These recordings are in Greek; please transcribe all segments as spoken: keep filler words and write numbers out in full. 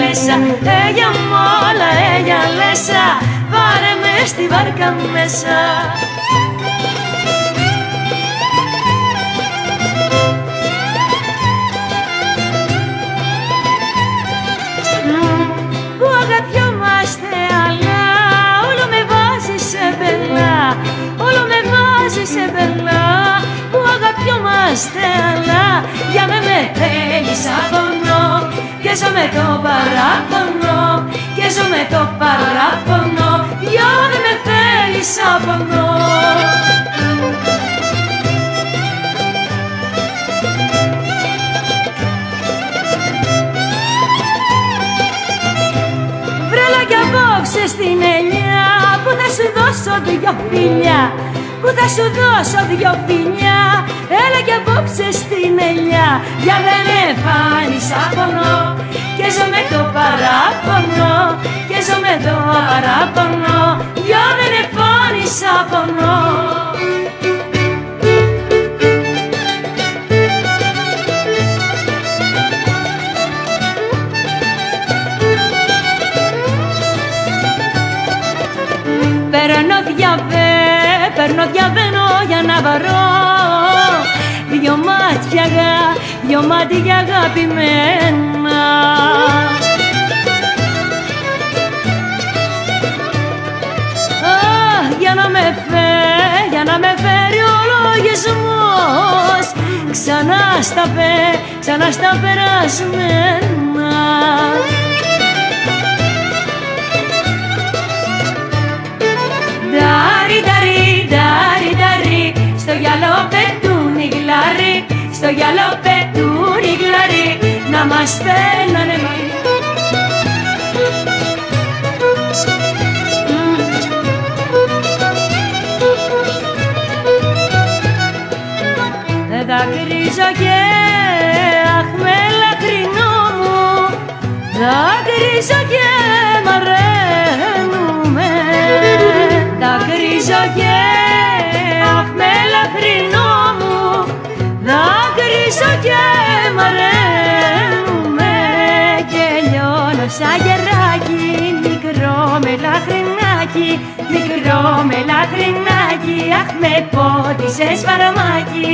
μέσα. Έγια μου όλα, έγια λέσα, πάρε με στη βάρκα μέσα. Που αγαπιόμαστε αλλά όλο με βάζει σε μπελά, όλο με βάζει σε μπελά. Που αγαπιόμαστε αλλά για με με θέλεις απονό, και ζω με το παράπονο, και ζω με το παράπονο, για με με θέλεις απονό. Βρέλα κι απόψε στην ελιά που θα σου δώσω δυο φιλιά, που θα σου δώσω δυο φιλιά. Έλα κι απόψε στην ελιά, για δεν με φάνεις απονό, και ζω με το παράπονο, και ζω με το παράπονο, για δεν με φάνεις απονό. Παίρνω διαβέ, παίρνω διαβαίνω για να βαρώ δυο μάτια, δυο μάτια αγαπημένα. Αχ, για να με φέρει, για να με φέρει ο λογισμός ξανά στα πέ, ξανά στα περασμένα. Ντάρι, ντάρι, ντάρι, ντάρι, στο γυαλό πετούν οι γλάροι, στο γυαλό πετούν οι γλάροι, να μας παίρνανε μαλλιά. Δακρύζω και αχ με λαχρινό μου, δακρύζω και μ' αραίνουμε. Δακρύζω και αχ με λαχρινό μου, δακρύζω και μ' αραίνουμε. Και λιώνω σαν γεράκι, μικρό με λαχρινάκι, μικρό με λαχρινάκι, αχ με πότισες φαρμάκι.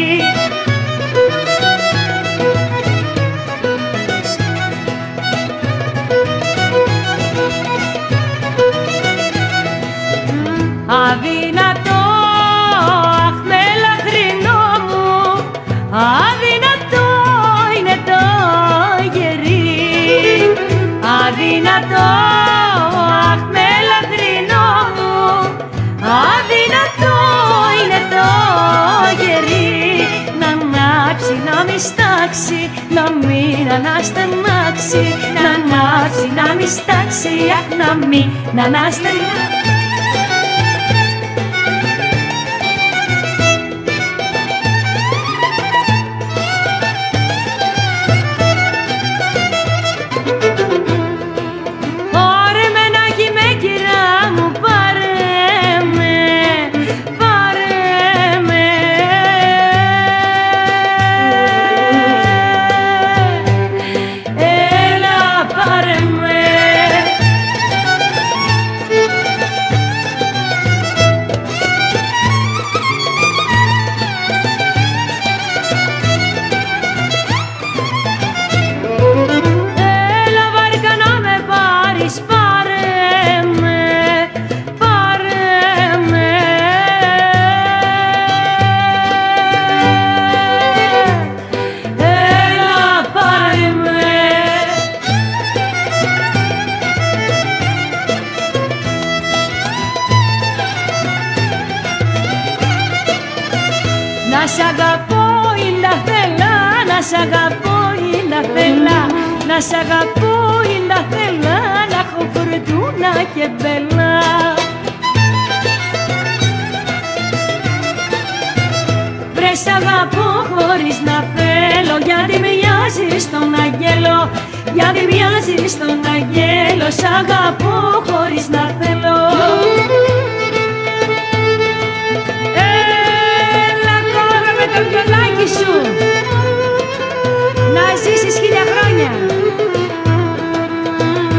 Αδυνατό, αχ με λαχρινό μου, αδυνατό είναι το γερί. Αδυνατό, αχ με λαχρινό μου, αδυνατό είναι το γερί. Να ανάψει, να μη στάξει, να μην αναστενάξει, να ανάψει, να μη στάξει, αχ να μην αναστενάξει. Να σ' αγαπώ είναι θέλα, να σ' αγαπώ είναι θέλα, να σ' αγαπώ είναι θέλα, να έχω φουρτούνα και μπέλα. Βρε σ' αγαπώ χωρίς να θέλω, γιατί μοιάζεις στον αγγέλο, γιατί μοιάζεις στον αγγέλο, σ' αγαπώ χωρίς να θέλω. Το βιολάκι σου να ζήσεις χίλια χρόνια.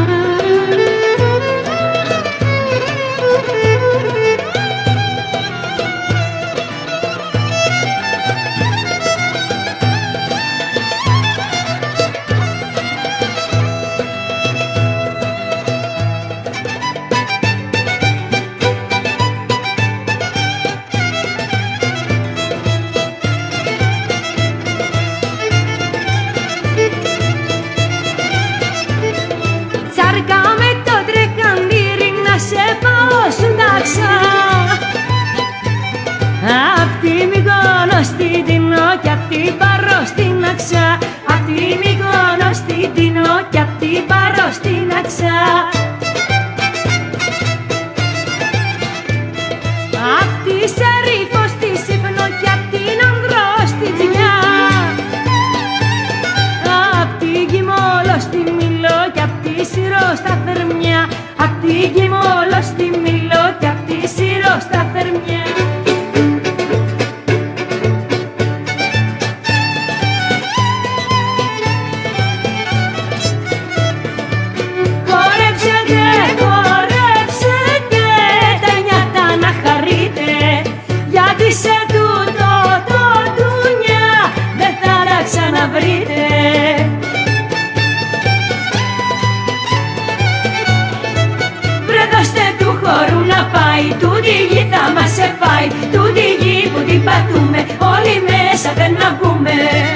σου τάξα. Απ' τη Μυκόνο στην Τινό κι απ' την Παρό στην Αξά. Απ' τη Μυκόνο στην Τινό κι απ' την Παρό στην Αξά. Απ' τη Σερίφο στη Σύφνο κι απ' την Ανδρό στη Τζινιά. Απ' την Κιμόλο στη Μήλο κι απ' τη Σύρο στα Θερμιά. Απ' την Κιμόλο στη Μήλο κι απ' τη Σύρο στα Θερμιά. Χορέψετε, χορέψετε τα νιάτα να χαρείτε, γιατί σε τούτο το ντουνιά δεν θα τα ξαναβρείτε. Βρε δώστε του χορού να πάει, τούτη γη θα μας εφάει, τούτη γη που την πατούμε, όλοι μέσα δεν να μπούμε.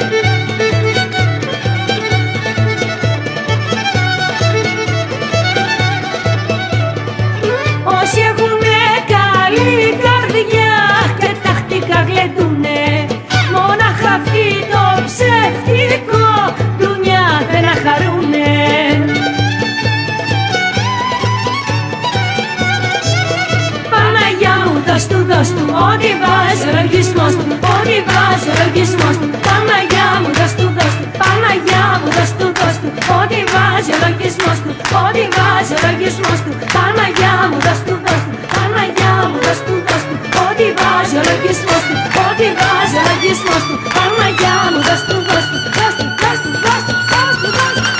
Όσοι έχουνε καλή καρδιά και τακτικά γλεντούνε, μόναχα αυτοί το ψευτικό ντουνιά δεν να χαρούνε. Παναγιά μου δώσ' του, δώσ' του, ό,τι βάζει ο λογισμός του, ό,τι βάζει ο λογισμός του. Παναγιά μου δώσ' του, δώσ' του, Παναγιά μου δώσ' του, δώσ' του, ό,τι βάζει ο λογισμός του, ό,τι βάζει ο λογισμός του. Παναγιά μου δώσ' του, δώσ' του, Παναγιά μου δώσ' του, δώσ' του, ό,τι βάζει ο λογισμός του, ό,τι βάζει ο λογισμός του. Παναγιά μου δώσ' του, δώσ' του, δώσ' του, δώσ' του, δώσ' του, δώσ' του, δώσ' του.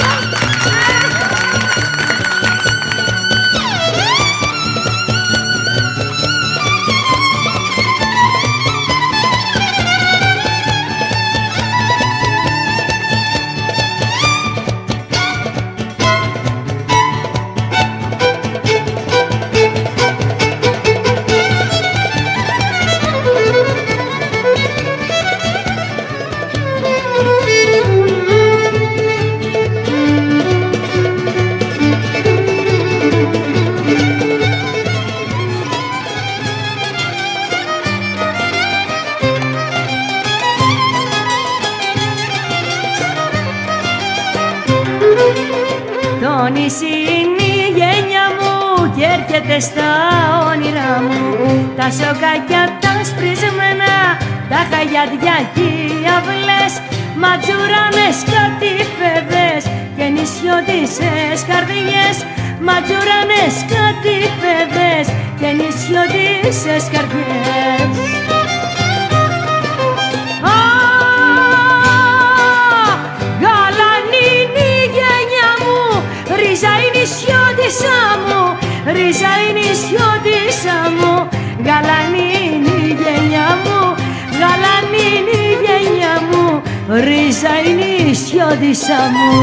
Το νησί είναι η γένια μου κι έρχεται στα όνειρά μου. Τα σοκάκια τα σπρισμένα, τα χαγιάτια κι οι αυλές, ματζουράνες κατηφέδες και νησιώτισσες καρδιές. Ματζουράνες κατηφέδες και νησιώτισσες καρδιές. Ρίζα η νησιώτισσα μου, ρίζα η νησιώτισσα μου, γαλανή είναι η γενιά μου, γαλανή είναι η γενιά μου, ρίζα η νησιώτισσα μου.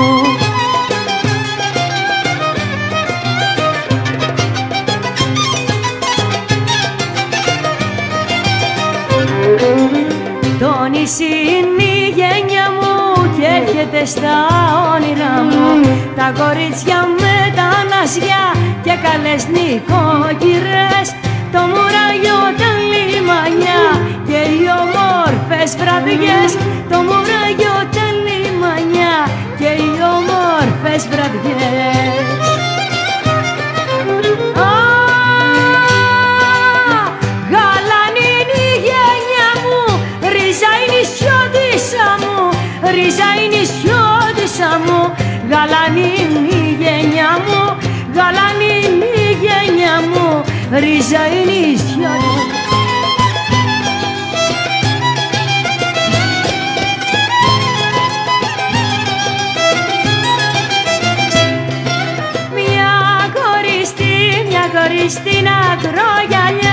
Το νησί είναι η γένια μου κι έρχεται στα όνειρά μου. Τα κορίτσια με τα νασιά και καλές νοικοκυρές, το μουράγιο τα λιμανιά και οι όμορφες βραδιές. Το μουράγιο τα λιμανιά και οι όμορφες βραδιές. Ρίζα η νησιώτισσα μου, γαλανή είναι η γενιά μου, γαλανή είναι η γενιά μου, ρίζα η νησιώτισσα. Μια κοριστή, μια κοριστή να τρώγει